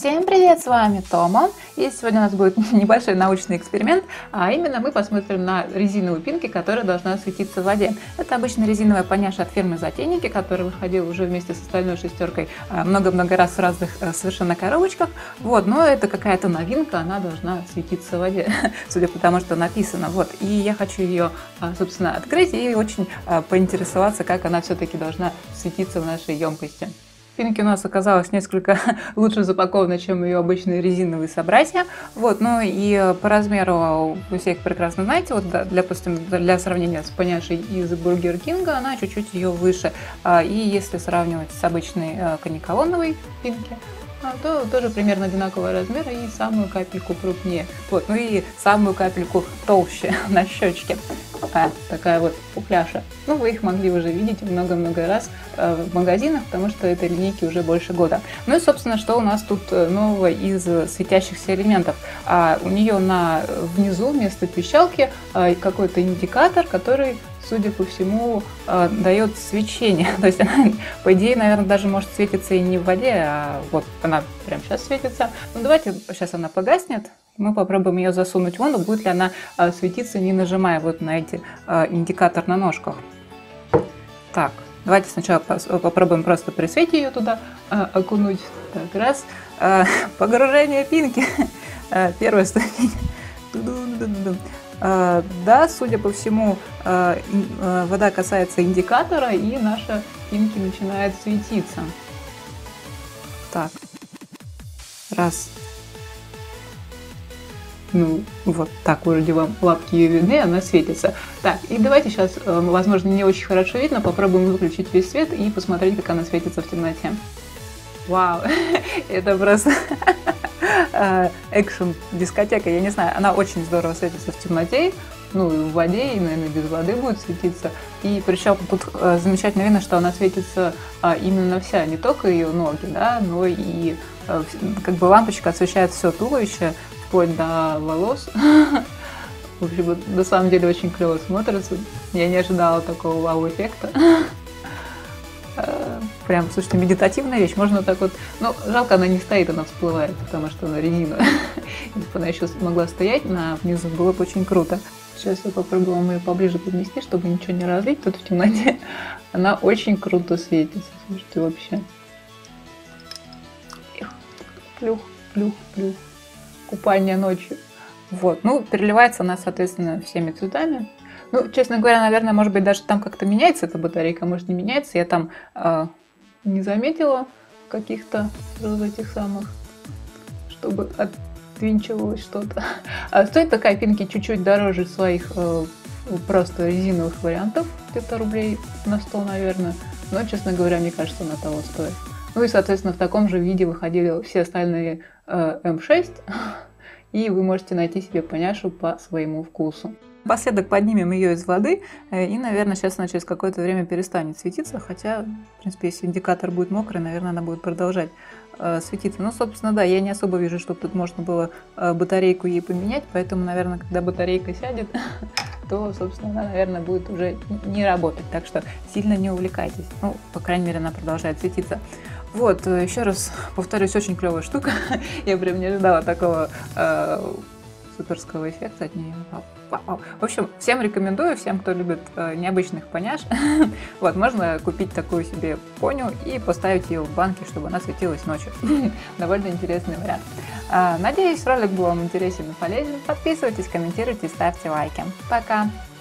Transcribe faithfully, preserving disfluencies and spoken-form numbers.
Всем привет, с вами Тома, и сегодня у нас будет небольшой научный эксперимент, а именно мы посмотрим на резиновую пинки, которая должна светиться в воде. Это обычно резиновая поняша от фирмы Затейники, которая выходила уже вместе с остальной шестеркой много-много раз в разных совершенно коробочках. Вот, но это какая-то новинка, она должна светиться в воде, судя по тому, что написано. Вот, и я хочу ее, собственно, открыть и очень поинтересоваться, как она все-таки должна светиться в нашей емкости. Пинки у нас оказалась несколько лучше запакована, чем ее обычные резиновые собратья. Вот, ну и по размеру вы все их прекрасно знаете. Вот для, для сравнения с поняшей из Бургер Кинга она чуть-чуть ее выше. И если сравнивать с обычной каниколоновой пинки, то тоже примерно одинакового размера и самую капельку крупнее. Вот, ну и самую капельку толще на щечке. А, такая вот пухляша. Ну, вы их могли уже видеть много-много раз э, в магазинах, потому что этой линейки уже больше года. Ну и, собственно, что у нас тут нового из светящихся элементов? А, у нее на внизу вместо пищалки э, какой-то индикатор, который, судя по всему, э, дает свечение. То есть она, по идее, наверное, даже может светиться и не в воде, а вот она прямо сейчас светится. Ну, давайте, сейчас она погаснет. Мы попробуем ее засунуть в воду, будет ли она а, светиться, не нажимая вот на эти а, индикатор на ножках. Так, давайте сначала попробуем просто при свете ее туда а, окунуть. Так, раз. А, погружение пинки. А, первая ступень. А, да, судя по всему, а, а, вода касается индикатора, и наша пинки начинает светиться. Так. Раз. Ну, вот так вроде вам лапки ее видны, она светится. Так, и давайте сейчас, возможно, не очень хорошо видно, попробуем выключить весь свет и посмотреть, как она светится в темноте. Вау, это просто экшн-дискотека, я не знаю, она очень здорово светится в темноте, ну, и в воде, и, наверное, без воды будет светиться. И причем тут замечательно видно, что она светится именно вся, не только ее ноги, да, но и как бы лампочка освещает все туловище, вплоть до волос. В общем, на самом деле очень клево смотрится. Я не ожидала такого вау-эффекта. Прям, слушайте, медитативная вещь. Можно так вот... Ну, жалко, она не стоит, она всплывает, потому что она резиновая. Если бы она еще могла стоять на внизу, было бы очень круто. Сейчас я попробую вам ее поближе поднести, чтобы ничего не разлить тут в темноте. Она очень круто светится. Слушайте, вообще. Плюх, плюх, плюх. Купание ночью. Вот. Ну, переливается она, соответственно, всеми цветами. Ну, честно говоря, наверное, может быть, даже там как-то меняется эта батарейка, может, не меняется. Я там э, не заметила каких-то этих самых, чтобы отвинчивалось что-то. А стоит такая пинки чуть-чуть дороже своих э, просто резиновых вариантов. Где-то рублей на сто, наверное. Но, честно говоря, мне кажется, она того стоит. Ну и, соответственно, в таком же виде выходили все остальные э, эм шесть, и вы можете найти себе поняшу по своему вкусу. Напоследок поднимем ее из воды, э, и, наверное, сейчас она через какое-то время перестанет светиться, хотя, в принципе, если индикатор будет мокрый, наверное, она будет продолжать э, светиться. Ну, собственно, да, я не особо вижу, чтобы тут можно было э, батарейку ей поменять, поэтому, наверное, когда батарейка сядет, то, собственно, она, наверное, будет уже не работать, так что сильно не увлекайтесь. Ну, по крайней мере, она продолжает светиться. Вот, еще раз повторюсь, очень клевая штука. Я прям не ожидала такого э, суперского эффекта от нее. В общем, всем рекомендую, всем, кто любит э, необычных поняш. Вот, можно купить такую себе поню и поставить ее в банке, чтобы она светилась ночью. Довольно интересный вариант. Э, надеюсь, ролик был вам интересен и полезен. Подписывайтесь, комментируйте, ставьте лайки. Пока!